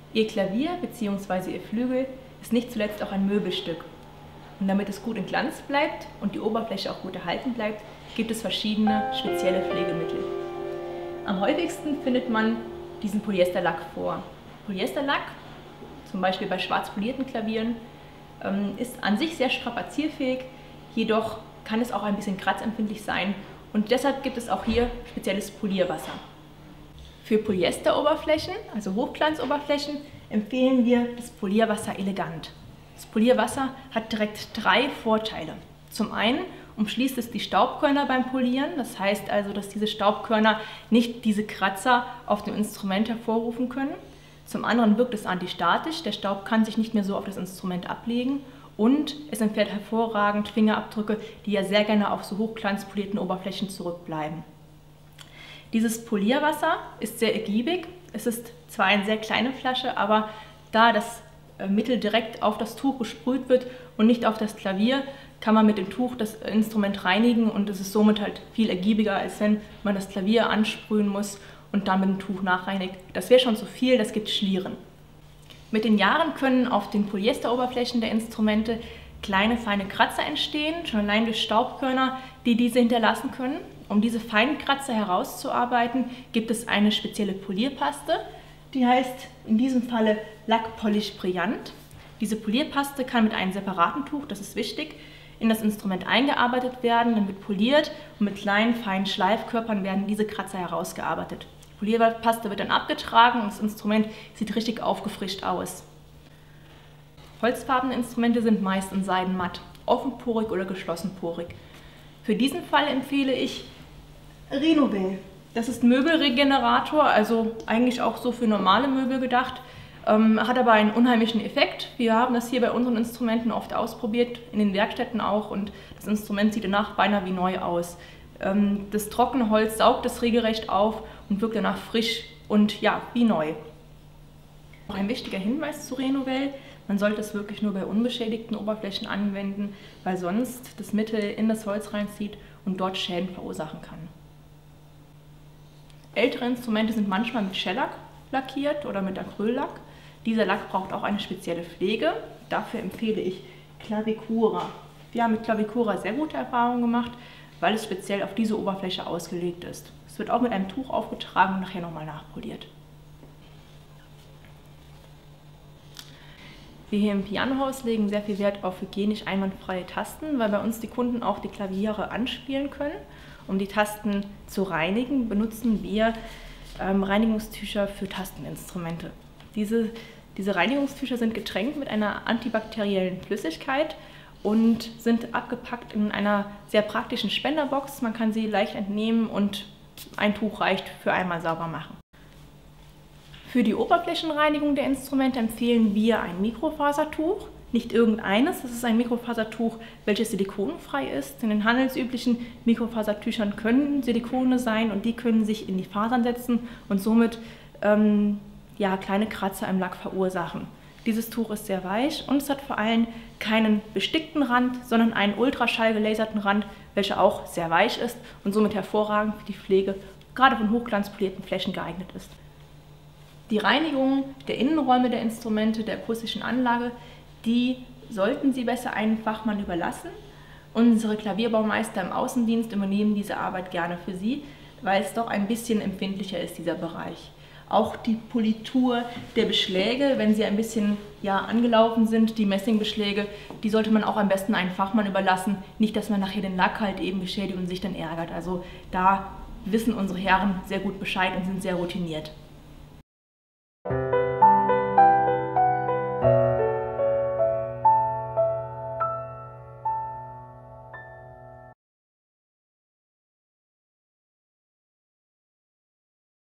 Ihr Klavier bzw. Ihr Flügel ist nicht zuletzt auch ein Möbelstück. Und damit es gut in Glanz bleibt und die Oberfläche auch gut erhalten bleibt, gibt es verschiedene spezielle Pflegemittel. Am häufigsten findet man diesen Polyesterlack vor. Polyesterlack, zum Beispiel bei schwarz polierten Klavieren, ist an sich sehr strapazierfähig, jedoch kann es auch ein bisschen kratzempfindlich sein und deshalb gibt es auch hier spezielles Polierwasser. Für Polyesteroberflächen, also Hochglanzoberflächen, empfehlen wir das Polierwasser Elegant. Das Polierwasser hat direkt 3 Vorteile. Zum einen umschließt es die Staubkörner beim Polieren, das heißt also, dass diese Staubkörner nicht diese Kratzer auf dem Instrument hervorrufen können. Zum anderen wirkt es antistatisch, der Staub kann sich nicht mehr so auf das Instrument ablegen und es entfernt hervorragend Fingerabdrücke, die ja sehr gerne auf so hochglanzpolierten Oberflächen zurückbleiben. Dieses Polierwasser ist sehr ergiebig, es ist zwar eine sehr kleine Flasche, aber da das Mittel direkt auf das Tuch gesprüht wird und nicht auf das Klavier, kann man mit dem Tuch das Instrument reinigen und es ist somit halt viel ergiebiger, als wenn man das Klavier ansprühen muss und dann mit dem Tuch nachreinigt. Das wäre schon zu viel, das gibt Schlieren. Mit den Jahren können auf den Polyesteroberflächen der Instrumente kleine, feine Kratzer entstehen, schon allein durch Staubkörner, die diese hinterlassen können. Um diese feinen Kratzer herauszuarbeiten, gibt es eine spezielle Polierpaste, die heißt in diesem Falle Lack Polish Brillant. Diese Polierpaste kann mit einem separaten Tuch, das ist wichtig, in das Instrument eingearbeitet werden, dann wird poliert und mit kleinen, feinen Schleifkörpern werden diese Kratzer herausgearbeitet. Die Polierpaste wird dann abgetragen und das Instrument sieht richtig aufgefrischt aus. Holzfarbene Instrumente sind meist in Seidenmatt, offenporig oder geschlossenporig. Für diesen Fall empfehle ich Renovel. Das ist Möbelregenerator, also eigentlich auch so für normale Möbel gedacht, hat aber einen unheimlichen Effekt. Wir haben das hier bei unseren Instrumenten oft ausprobiert, in den Werkstätten auch, und das Instrument sieht danach beinahe wie neu aus. Das trockene Holz saugt es regelrecht auf und wirkt danach frisch und ja, wie neu. Noch ein wichtiger Hinweis zu Renovel: Man sollte es wirklich nur bei unbeschädigten Oberflächen anwenden, weil sonst das Mittel in das Holz reinzieht und dort Schäden verursachen kann. Ältere Instrumente sind manchmal mit Shellac lackiert oder mit Acryllack. Dieser Lack braucht auch eine spezielle Pflege. Dafür empfehle ich Clavicura. Wir haben mit Clavicura sehr gute Erfahrungen gemacht, weil es speziell auf diese Oberfläche ausgelegt ist. Es wird auch mit einem Tuch aufgetragen und nachher nochmal nachpoliert. Wir hier im Pianohaus legen sehr viel Wert auf hygienisch einwandfreie Tasten, weil bei uns die Kunden auch die Klaviere anspielen können. Um die Tasten zu reinigen, benutzen wir Reinigungstücher für Tasteninstrumente. Diese Reinigungstücher sind getränkt mit einer antibakteriellen Flüssigkeit und sind abgepackt in einer sehr praktischen Spenderbox. Man kann sie leicht entnehmen und ein Tuch reicht für einmal sauber machen. Für die Oberflächenreinigung der Instrumente empfehlen wir ein Mikrofasertuch. Nicht irgendeines, das ist ein Mikrofasertuch, welches silikonfrei ist. In den handelsüblichen Mikrofasertüchern können Silikone sein und die können sich in die Fasern setzen und somit kleine Kratzer im Lack verursachen. Dieses Tuch ist sehr weich und es hat vor allem keinen bestickten Rand, sondern einen ultraschallgelaserten Rand, welcher auch sehr weich ist und somit hervorragend für die Pflege gerade von hochglanzpolierten Flächen geeignet ist. Die Reinigung der Innenräume der Instrumente, der akustischen Anlage, die sollten Sie besser einem Fachmann überlassen. Unsere Klavierbaumeister im Außendienst übernehmen diese Arbeit gerne für Sie, weil es doch ein bisschen empfindlicher ist, dieser Bereich. Auch die Politur der Beschläge, wenn sie ein bisschen angelaufen sind, die Messingbeschläge, die sollte man auch am besten einem Fachmann überlassen. Nicht, dass man nachher den Lack halt eben beschädigt und sich dann ärgert. Also da wissen unsere Herren sehr gut Bescheid und sind sehr routiniert.